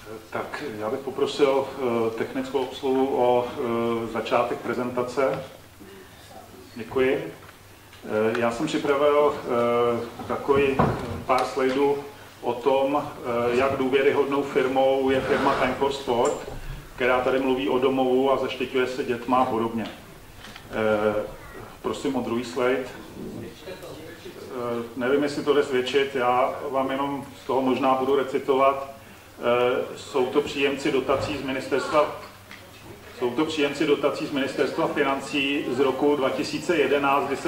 Tak já bych poprosil technickou obsluhu o začátek prezentace. Děkuji. Já jsem připravil takový pár slajdů o tom, jak důvěryhodnou firmou je firma Time for Sport, která tady mluví o domovu a zaštiťuje se dětma a podobně. Prosím o druhý slide. Nevím, jestli to jde svědčit, já vám jenom z toho možná budu recitovat. Jsou to příjemci dotací z ministerstva financí z roku 2011, kdy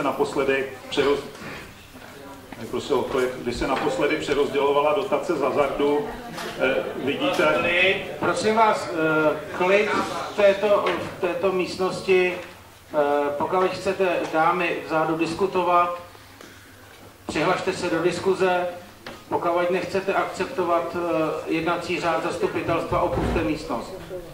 se naposledy přerozdělovala dotace z hazardu. Vidíte... Prosím vás, klid v této místnosti. Pokud chcete, dámy, vzadu diskutovat, přihlašte se do diskuze. Pokud nechcete akceptovat jednací řád zastupitelstva, opuste místnost.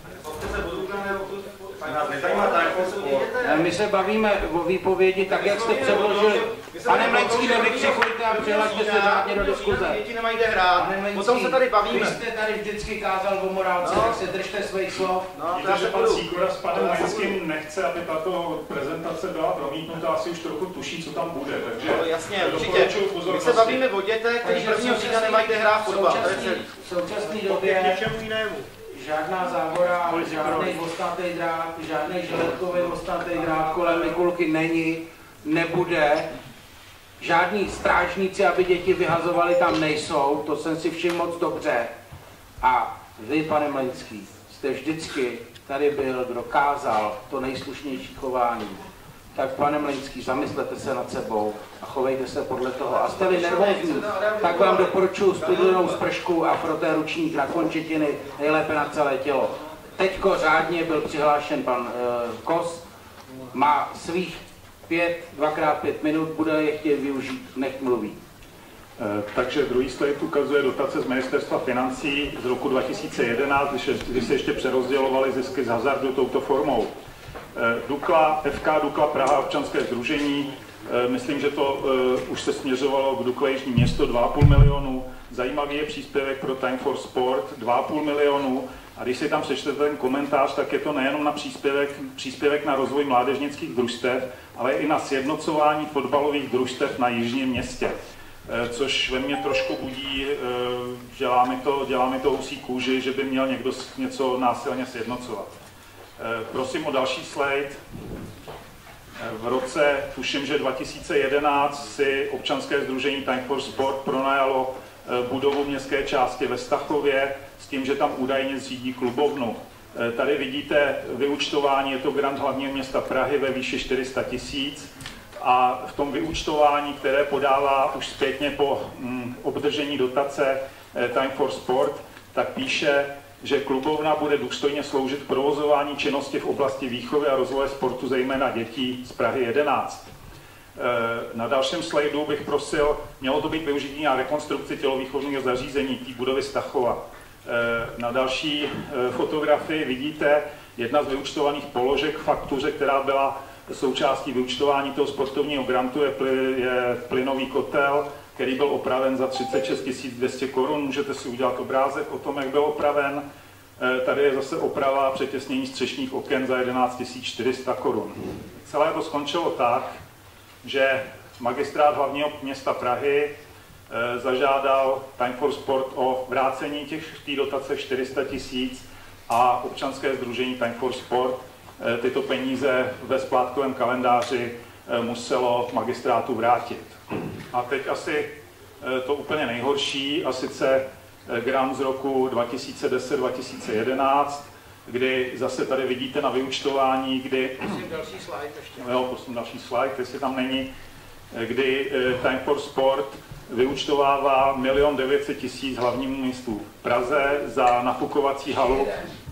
My se bavíme o výpovědi tak, jak jste předložili. Pane Mlenský, nevykřikujte a přihlašte se řádně do diskuze. Děti nemáte hrát, potom se tady bavíme. Vy jste tady vždycky kázal o morálce, tak se držte svých slov. Víte, že pan Sýkora s panem Mlenským nechce, aby tato prezentace byla promítnutá, asi už trochu tuší, co tam bude. Takže no, jasně, určitě. My se bavíme o dětech, kteří 1. října nemají hrát fotbal. V současné době žádná závora, žádný ostnatý drát, žádný žiletkový ostnatý drát kolem Mikulky není, nebude. Žádní strážníci, aby děti vyhazovali, tam nejsou, to jsem si všiml moc dobře. A vy, pane Mlenský, jste vždycky tady byl, kdo kázal to nejslušnější chování. Tak, pane Mlenský, zamyslete se nad sebou a chovejte se podle toho. A jste-li nervózní, tak vám doporučuji studenou spršku a froté ručník na končetiny, nejlépe na celé tělo. Teďko řádně byl přihlášen pan Kos, má svých 2x5 minut, bude je chtět využít, nech mluví. Takže druhý slide ukazuje dotace z ministerstva financí z roku 2011, kdy se ještě přerozdělovaly zisky z hazardu touto formou. FK Dukla Praha, občanské sdružení, myslím, že to už se směřovalo k Dukle Jižní Město, 2,5 milionu. Zajímavý je příspěvek pro Time for Sport, 2,5 milionu. A když si tam přečtete ten komentář, tak je to nejenom na příspěvek na rozvoj mládežnických družstev, ale i na sjednocování fotbalových družstev na Jižním Městě. Což ve mně trošku budí, dělá mi to husí kůži, že by měl někdo něco násilně sjednocovat. Prosím o další slide. V roce, tuším, že 2011 si občanské sdružení Time for Sport pronajalo budovu městské části ve Stachově s tím, že tam údajně zřídí klubovnu. Tady vidíte vyúčtování, je to grant hlavního města Prahy ve výši 400 000 a v tom vyúčtování, které podává už zpětně po obdržení dotace Time for Sport, tak píše, že klubovna bude důstojně sloužit k provozování činnosti v oblasti výchovy a rozvoje sportu, zejména dětí z Prahy 11. Na dalším slajdu bych prosil, mělo to být využití na rekonstrukci tělovýchovného zařízení té budovy Stachova. Na další fotografii vidíte jedna z vyúčtovaných položek v faktuře, která byla součástí vyúčtování toho sportovního grantu, je plynový kotel, který byl opraven za 36 200 korun. Můžete si udělat obrázek o tom, jak byl opraven. Tady je zase oprava a přetěsnění střešních oken za 11 400 korun. Celé to skončilo tak, že magistrát hlavního města Prahy zažádal Time for Sport o vrácení té dotace 400 000 a občanské sdružení Time for Sport tyto peníze ve splátkovém kalendáři muselo magistrátu vrátit. A teď asi to úplně nejhorší, a sice grant z roku 2010-2011, kdy zase tady vidíte na vyúčtování, kdy... Prosím další slide ještě. Jo, prosím další slide, jestli tam není, kdy Time for Sport vyúčtovává 1 900 000 hlavnímu městu Praze za nafukovací halu.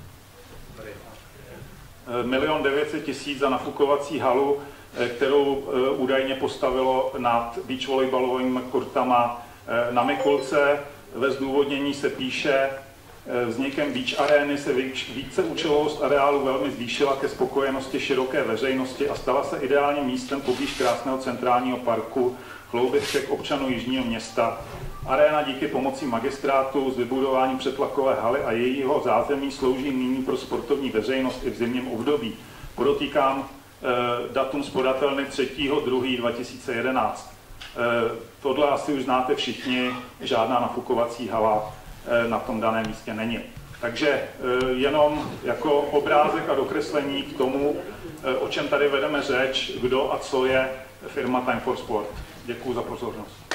1 900 000 za nafukovací halu, kterou údajně postavilo nad beach volejbalovými kurtama na Mikulce. Ve zdůvodnění se píše, vznikem beach arény se víceúčelovost areálu velmi zvýšila ke spokojenosti široké veřejnosti a stala se ideálním místem poblíž krásného centrálního parku, kloubě všech občanů Jižního Města Aréna díky pomoci magistrátu s vybudováním přetlakové haly a jejího zázemí slouží nyní pro sportovní veřejnost i v zimním období. Podotýkám datum z podatelny 3.2.2011. Tohle asi už znáte všichni, žádná nafukovací hala na tom daném místě není. Takže jenom jako obrázek a dokreslení k tomu, o čem tady vedeme řeč, kdo a co je firma Time for Sport. Děkuji za pozornost.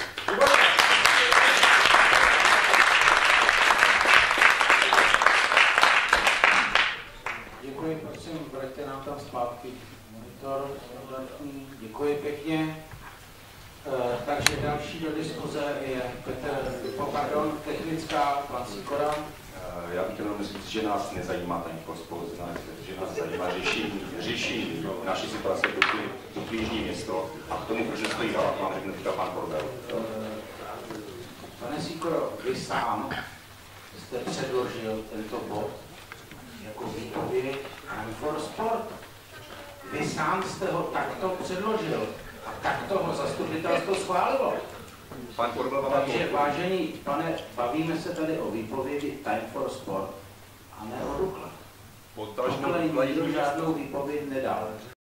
Děkuji, prosím, vraťte nám tam zpátky monitor. Děkuji pěkně. Takže další do diskuze je technická, pan Sikora. Já bych chtěl říct, že nás nezajímá ten sport, že nás zajímá řešení naší situace do jižní město a k tomu, protože stojí hala, vám řekne teďka pan Korbel. Pane Sikoro, vy sám jste předložil tento bod jako výpověď Time for Sport. Vy sám jste ho takto předložil a takto ho zastupitelstvo schválilo. Takže vážení pane, bavíme se tady o výpovědi Time for Sport a ne o Dukle. Dukle nikdo žádnou výpověď nedal.